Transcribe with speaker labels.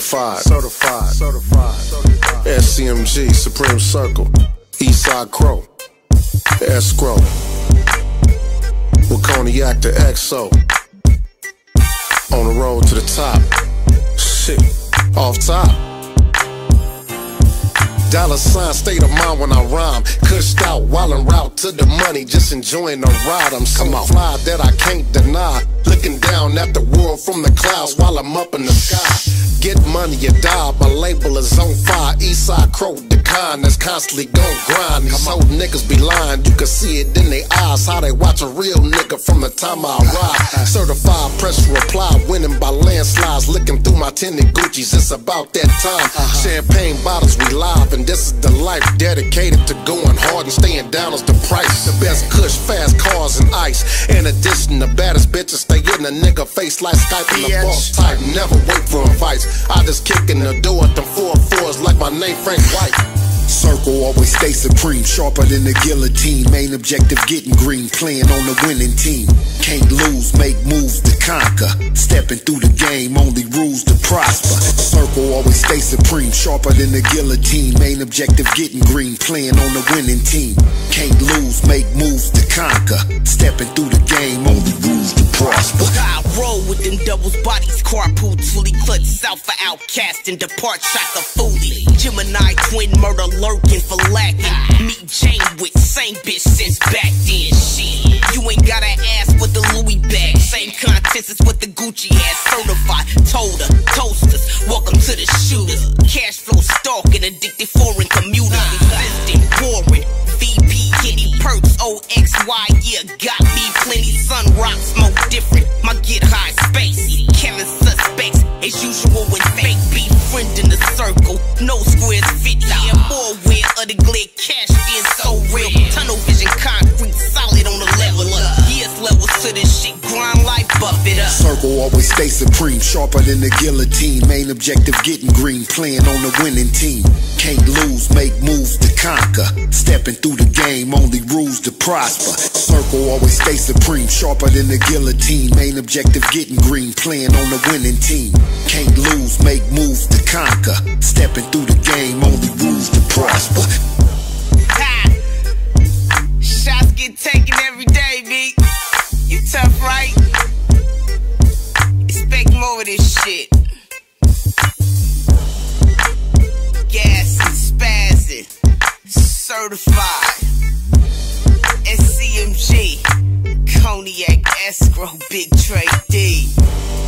Speaker 1: Certified. SCMG, Supreme Circle, Eastside Crow, Escrow, with Cognac to XO. On the road to the top. Shit, off top. $sign state of mind when I rhyme. Cushed out while en route to the money, just enjoying the ride. I'm so fly that I can't deny. Looking down at the world from the clouds while I'm up in the sky. Get money or die, my label is on fire. Eastside Crow, the kind that's constantly gon' grind. These old niggas be lying, you can see it in their eyes. How they watch a real nigga from the time I ride. Certified press reply, winning by landslides. Looking through my tinted Gucci's, it's about that time. Champagne bottles, we live, and this is the life dedicated to going hard and staying down is the price. The best kush, fast cars, and ice. In addition, the baddest bitches stay in a nigga face like Skype and the boss type. Never wait for advice. I just kick in the door at them 4-4s like my name Frank White.
Speaker 2: Circle always stay supreme, sharper than the guillotine. Main objective getting green, playing on the winning team. Can't lose, make moves to conquer. Stepping through the game, only rules to prosper. Circle always stay supreme, sharper than the guillotine. Main objective getting green, playing on the winning team. Can't lose, make moves to conquer. Stepping through the game, only rules to prosper.
Speaker 3: I roll with them doubles, bodies, carpool, fully clutch, south for outcast and depart shaka fully. Gemini twin murder lurking for lacking. Meet Jane with same bitch since back then. Shit, you ain't gotta ask for the Louis bag. Same contents as what the Gucci has. Certified, told her, toasters, welcome to the shooters. Cash flow stalking, addicted foreign commuters. Resistant, boring, VP, Kenny Perks, OXY, yeah, got me plenty. Sun rock, smoke different, my get high space. Kevin suspects, as usual with fake beef. Friend in the circle, no squares fit. Yeah, more weird, other glare cash being so real. Tunnel vision, concrete, solid on the level up. Years levels to this shit, grind life, buff it up.
Speaker 2: Circle always stay supreme, sharper than the guillotine. Main objective getting green, playing on the winning team. Can't lose, make moves to conquer. Stepping through the game, only rules to prosper. Circle always stay supreme, sharper than the guillotine. Main objective getting green, playing on the winning team. Can't lose, make moves to conquer. Stepping through the game, only rules to prosper.
Speaker 3: Ha! Shots get taken every day, B. You tough, right? Expect more of this shit. Gas and spazzing. Certified. SCMG. Cognac, Escrow, Big Trey D.